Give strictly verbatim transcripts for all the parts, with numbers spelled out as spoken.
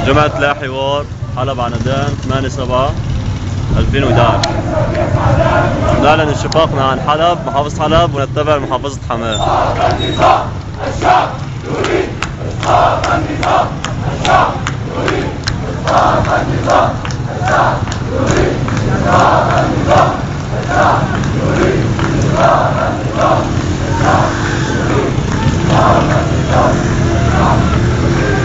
جمعة لا حوار حلب عنادان ثمانية سبعة ألفين وأحد عشر. نعلن انشقاقنا عن حلب محافظة حلب ونتبع محافظة حماة. الشعب يريد إسقاط النظام، الشعب يريد إسقاط النظام، الشعب يريد إسقاط النظام، الشعب يريد إسقاط النظام، الشعب يريد إسقاط النظام، الشعب يريد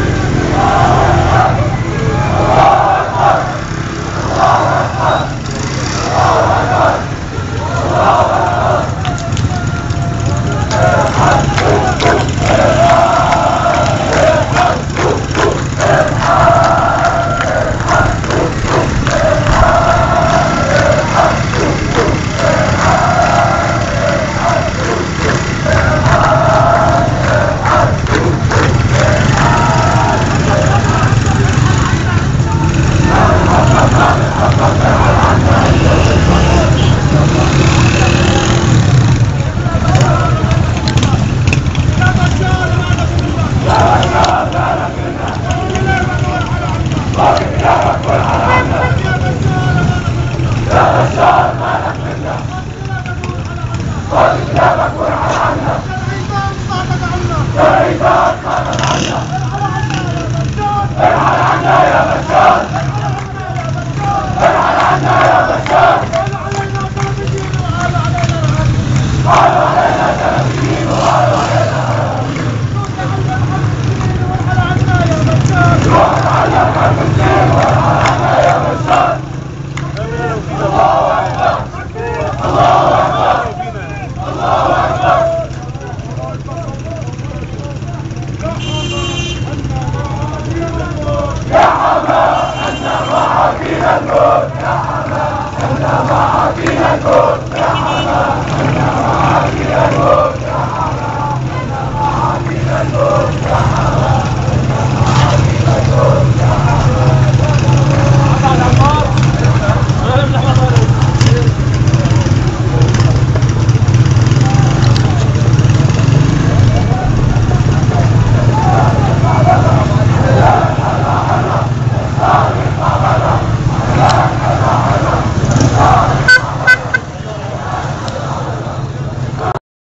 يا حماة أنت معاكين الكون، يا حماة